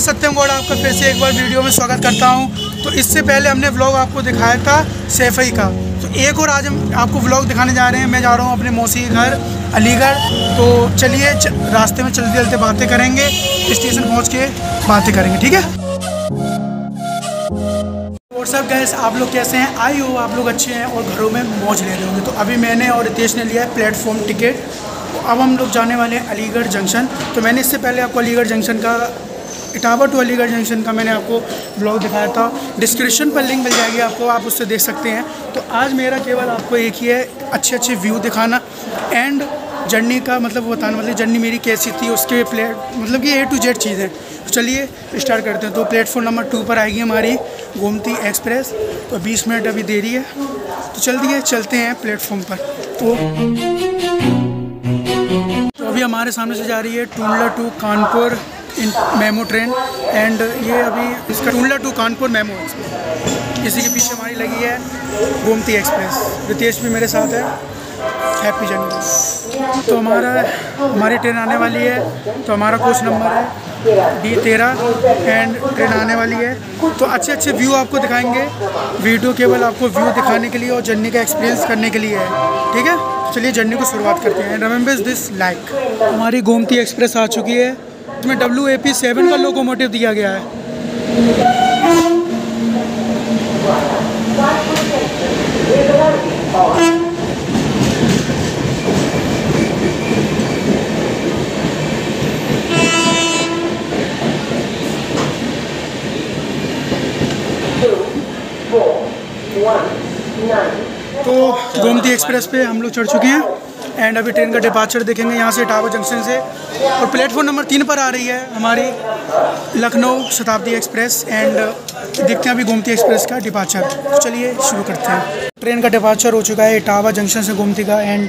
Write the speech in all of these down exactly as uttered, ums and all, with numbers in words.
सत्यम गौड़ आपका फिर से एक बार वीडियो में स्वागत करता हूं। तो इससे पहले हमने व्लॉग आपको दिखाया था सैफई का, तो एक और आज हम आपको व्लॉग दिखाने जा रहे हैं। मैं जा रहा हूं अपने मौसी के घर अलीगढ़। तो चलिए च, रास्ते में चलते चलते बातें करेंगे, स्टेशन पहुंच के बातें करेंगे, ठीक है। और सब गैस, आप लोग कैसे हैं? आई हो आप लोग अच्छे हैं और घरों में मौज ले रहे होंगे। तो अभी मैंने और रितेश ने लिया है प्लेटफॉर्म टिकट। तो अब हम लोग जाने वाले हैं अलीगढ़ जंक्शन। तो मैंने इससे पहले आपको अलीगढ़ जंक्शन का, इटावा टू अलीगढ़ जंक्शन का मैंने आपको ब्लॉग दिखाया था। डिस्क्रिप्शन पर लिंक मिल जाएगी आपको, आप उससे देख सकते हैं। तो आज मेरा केवल आपको एक ही है, अच्छे अच्छे व्यू दिखाना एंड जर्नी का मतलब बताना, मतलब जर्नी मेरी कैसी थी, उसके प्लेट मतलब कि ए टू जेड चीज़ें। तो चलिए स्टार्ट करते हैं। तो प्लेटफॉर्म नंबर टू पर आएगी हमारी गोमती एक्सप्रेस। तो बीस मिनट अभी देरी है, तो जल्दी है चलते हैं प्लेटफॉर्म पर। तो, तो अभी हमारे सामने से जा रही है Tundla to Kanpur in MEMU train and ये अभी इसका Tundla to Kanpur MEMU express. इसी के पीछे हमारी लगी है गोमती एक्सप्रेस। रितेश भी मेरे साथ है। Happy journey. तो हमारा हमारी ट्रेन आने वाली है। तो हमारा कोच नंबर है डी तेरह एंड ट्रेन आने वाली है। तो अच्छे अच्छे व्यू आपको दिखाएंगे। वीडियो केवल आपको व्यू दिखाने के लिए और जर्नी का एक्सपीरियंस करने के लिए है, ठीक है। चलिए जर्नी को शुरुआत करते हैं। Remembers this like. हमारी गोमती एक्सप्रेस आ चुकी है। इसमें डब्ल्यू ए पी सेवन का लोकोमोटिव दिया गया है। तो गोमती एक्सप्रेस पे हम लोग चढ़ चुके हैं एंड अभी ट्रेन का डिपार्चर देखेंगे यहाँ से इटावा जंक्शन से। और प्लेटफॉर्म नंबर तीन पर आ रही है हमारी लखनऊ शताब्दी एक्सप्रेस एंड देखते हैं अभी गोमती एक्सप्रेस का डिपार्चर। तो चलिए शुरू करते हैं। ट्रेन का डिपार्चर हो चुका है इटावा जंक्शन से गोमती का एंड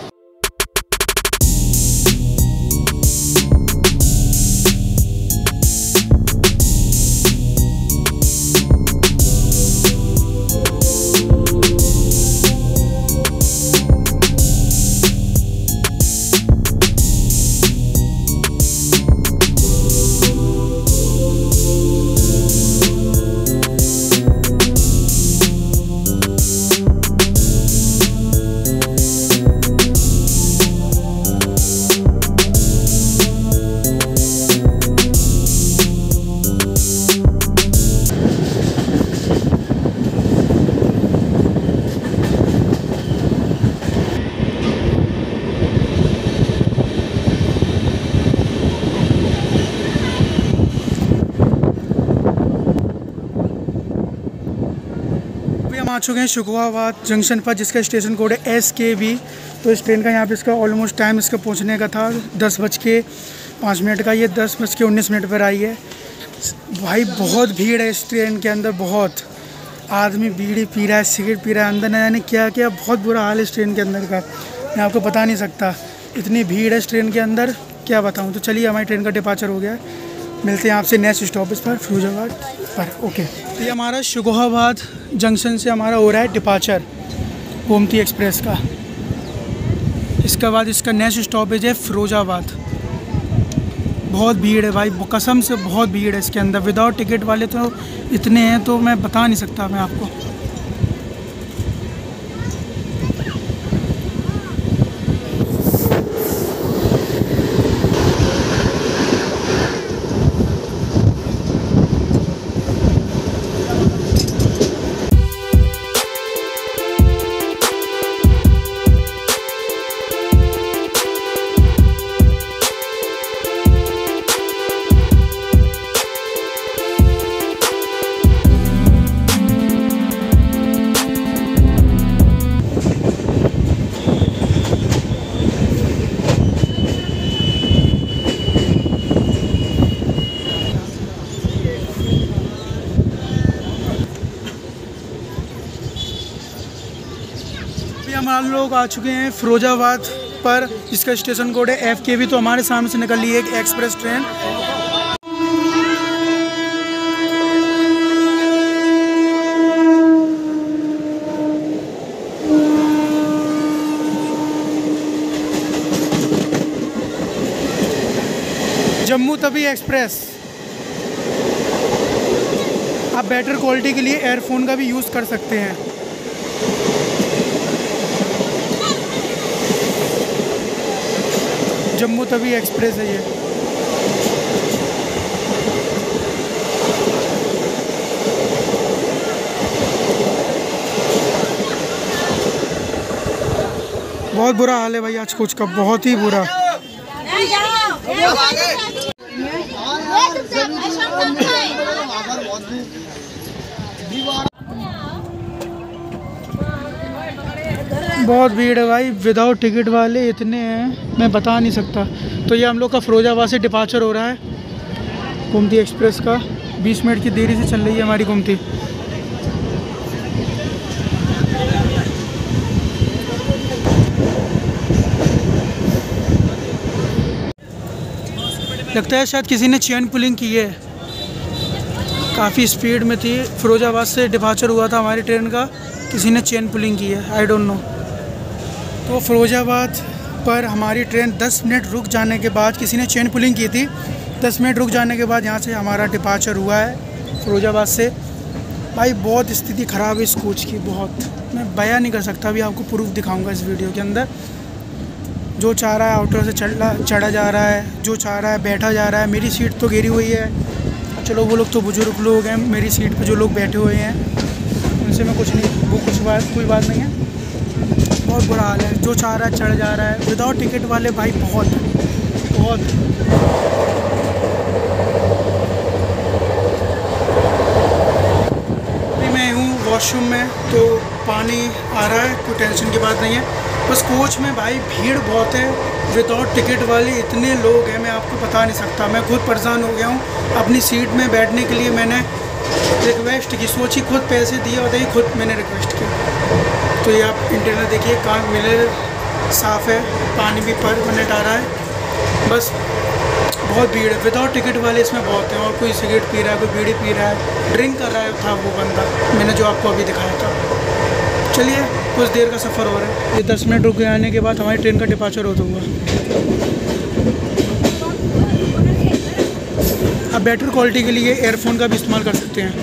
आ चुके हैं शुकुआबाद जंक्शन पर, जिसका स्टेशन कोड है एस के वी। तो इस ट्रेन का यहाँ पे इसका ऑलमोस्ट टाइम इसका पहुँचने का था दस बज के पाँच मिनट का। ये दस बज के उन्नीस मिनट पर आई है। भाई बहुत भीड़ है इस ट्रेन के अंदर, बहुत आदमी बीड़ी पी रहा है, सिगरेट पी रहा है, अंदर न जाने क्या क्या, बहुत बुरा हाल है इस ट्रेन के अंदर का। मैं आपको बता नहीं सकता, इतनी भीड़ है इस ट्रेन के अंदर, क्या बताऊँ। तो चलिए हमारी ट्रेन का डिपार्चर हो गया है। मिलते हैं आपसे नेक्स्ट स्टॉपेज पर फिरोजाबाद पर। ओके, तो ये हमारा शुकुआबाद जंक्शन से हमारा हो रहा है डिपार्चर गोमती एक्सप्रेस का। इसके बाद इसका नेक्स्ट स्टॉपेज है फिरोजाबाद। बहुत भीड़ है भाई, कसम से बहुत भीड़ है इसके अंदर। विदाउट टिकट वाले तो इतने हैं तो मैं बता नहीं सकता मैं आपको। हम लोग आ चुके हैं फिरोजाबाद पर, जिसका स्टेशन कोड है एफ के वी। तो हमारे सामने से निकल रही है एक express train. Jammu Tawi express. Better quality के लिए एयरफोन का भी यूज़ कर सकते हैं। जम्मू तवी एक्सप्रेस है ये। बहुत बुरा हाल है भाई आज कोच का, बहुत ही बुरा। बहुत भीड़ है भाई, विदाउट टिकट वाले इतने हैं मैं बता नहीं सकता। तो ये हम लोग का फिरोजाबाद से डिपार्चर हो रहा है गोमती एक्सप्रेस का। बीस मिनट की देरी से चल रही है हमारी गोमती। लगता है शायद किसी ने चेन पुलिंग की है, काफ़ी स्पीड में थी। फिरोजाबाद से डिपार्चर हुआ था हमारी ट्रेन का, किसी ने चेन पुलिंग की है, आई डोंट नो। तो फिरोजाबाद पर हमारी ट्रेन दस मिनट रुक जाने के बाद, किसी ने चेन पुलिंग की थी, दस मिनट रुक जाने के बाद यहाँ से हमारा डिपार्चर हुआ है फिरोजाबाद से। भाई बहुत स्थिति ख़राब है इस कोच की, बहुत, मैं बयां नहीं कर सकता। अभी आपको प्रूफ दिखाऊंगा इस वीडियो के अंदर। जो चाह रहा है आउटर से चढ़ा चढ़ा जा रहा है, जो चाह रहा है बैठा जा रहा है। मेरी सीट तो घेरी हुई है, चलो वो लोग तो बुजुर्ग लोग हैं, मेरी सीट पे जो लोग बैठे हुए हैं उनसे मैं कुछ नहीं, वो कुछ बात कोई बात नहीं है। बहुत बुरा हाल है, जो चाह रहा है चढ़ जा रहा है। विदाउट टिकट वाले भाई बहुत बहुत अभी मैं हूँ वॉशरूम में, तो पानी आ रहा है, कोई टेंशन की बात नहीं है। बस कोच में भाई भीड़ बहुत है, विदाउट टिकट वाले इतने लोग हैं मैं आपको बता नहीं सकता। मैं खुद परेशान हो गया हूँ अपनी सीट में बैठने के लिए। मैंने रिक्वेस्ट की, सोची खुद पैसे दिए और खुद मैंने रिक्वेस्ट की। तो ये आप इंटरनल देखिए, कहाँ मिले साफ़ है, पानी भी पर मिनट आ रहा है। बस बहुत भीड़ है, विदाउट टिकट वाले इसमें बहुत हैं। और कोई सिगरेट पी रहा है, कोई बीड़ी पी रहा है, ड्रिंक कर रहा है था वो बंदा, मैंने जो आपको अभी दिखाया था। चलिए कुछ देर का सफ़र हो रहा है। ये दस मिनट रुक आने के बाद हमारी ट्रेन का डिपार्चर होता हुआ। अब बेटर क्वालिटी के लिए एयरफोन का भी इस्तेमाल कर सकते हैं।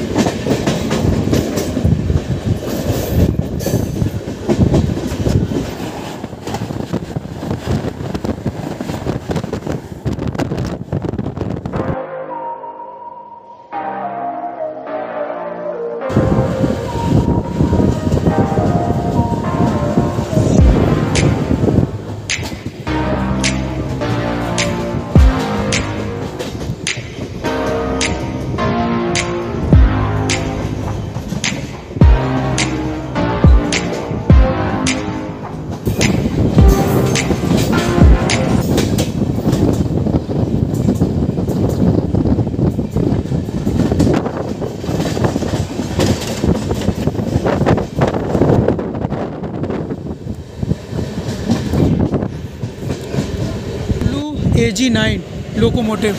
A G nine locomotive.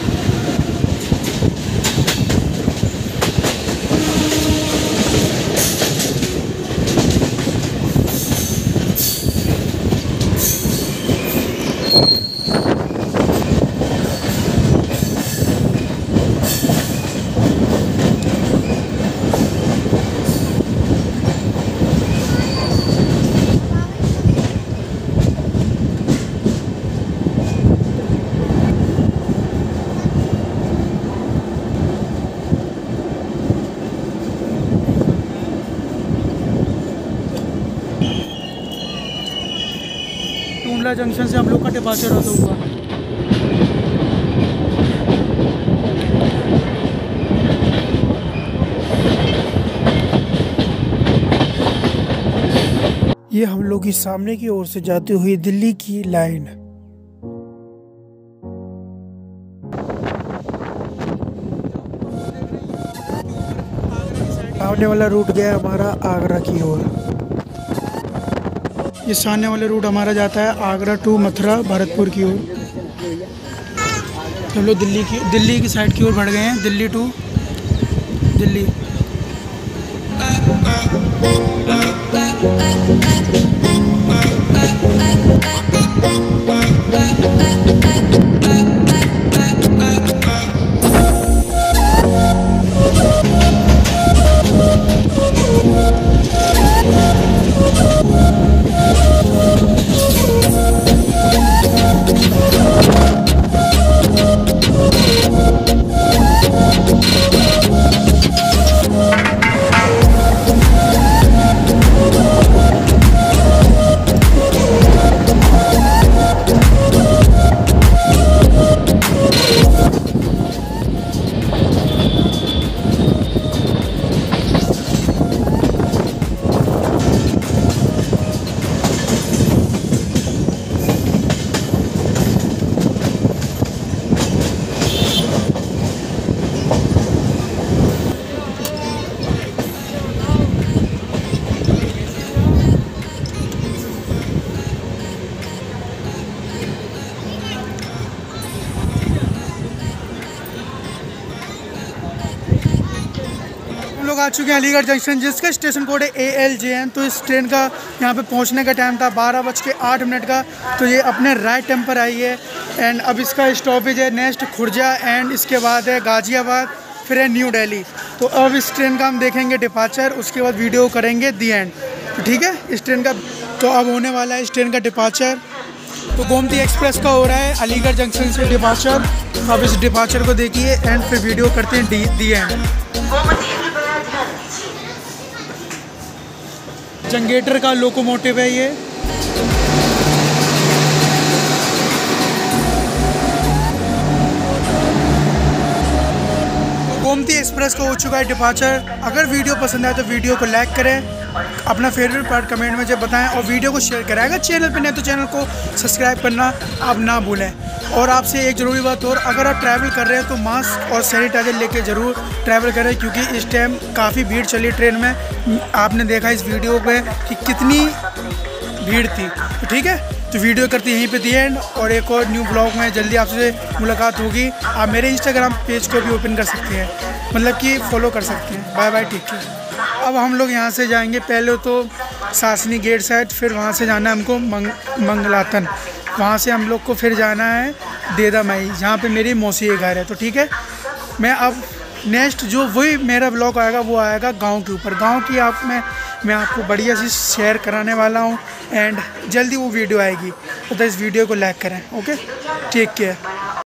Tundla junction से हम लोग का डिपार्चर होता हुआ। ये हम लोग की सामने की ओर से जाती हुई दिल्ली की लाइन। सामने वाला रूट गया हमारा आगरा की ओर। ये सामने वाला रूट हमारा जाता है आगरा टू मथुरा भरतपुर की ओर। हम लोग दिल्ली की दिल्ली की साइड की ओर बढ़ गए हैं, दिल्ली टू दिल्ली। आ चुके हैं अलीगढ़ जंक्शन, जिसका स्टेशन कोड है ए एल जे एन। तो इस ट्रेन का यहाँ पे पहुँचने का टाइम था बारह बज के आठ मिनट का, तो ये अपने राइट टाइम पर आई है। एंड अब इसका स्टॉपेज है नेक्स्ट खुर्जा, एंड इसके बाद है गाज़ियाबाद, फिर है न्यू दिल्ली। तो अब इस ट्रेन का हम देखेंगे डिपार्चर, उसके बाद वीडियो करेंगे दी एंड। तो ठीक है, इस ट्रेन का तो अब होने वाला है इस ट्रेन का डिपार्चर। तो गोमती एक्सप्रेस का हो रहा है अलीगढ़ जंक्शन से डिपार्चर। तो अब इस डिपार्चर को देखिए एंड फिर वीडियो करते हैं दी दी एंड। जंगेटर का लोकोमोटिव है ये। गोमती एक्सप्रेस का हो चुका है डिपार्चर। अगर वीडियो पसंद आए तो वीडियो को लाइक करें, अपना फेवरेट पार्ट कमेंट में जब बताएं और वीडियो को शेयर करें। अगर चैनल पे नहीं तो चैनल को सब्सक्राइब करना आप ना भूलें। और आपसे एक ज़रूरी बात और, अगर आप ट्रैवल कर रहे हैं तो मास्क और सैनिटाइजर लेके ज़रूर ट्रैवल करें, क्योंकि इस टाइम काफ़ी भीड़ चली ट्रेन में। आपने देखा इस वीडियो पे कि कितनी भीड़ थी। तो ठीक है, तो वीडियो करते यहीं पे दी एंड, और एक और न्यू ब्लॉग में जल्दी आपसे मुलाकात होगी। आप मेरे इंस्टाग्राम पेज को भी ओपन कर सकते हैं, मतलब कि फॉलो कर सकते हैं। Bye bye, take care. अब हम लोग यहाँ से जाएंगे, पहले तो सासनी गेट साइड, फिर वहाँ से जाना है हमको मंग मंगलातन। वहाँ से हम लोग को फिर जाना है देदा माई, जहाँ पे मेरी मौसी का घर है। तो ठीक है, मैं अब नेक्स्ट जो वही मेरा ब्लॉग आएगा वो आएगा गांव के ऊपर। गांव की आप में मैं आपको बढ़िया सी शेयर कराने वाला हूँ, एंड जल्दी वो वीडियो आएगी। तो इस वीडियो को लाइक करें। Okay, take care.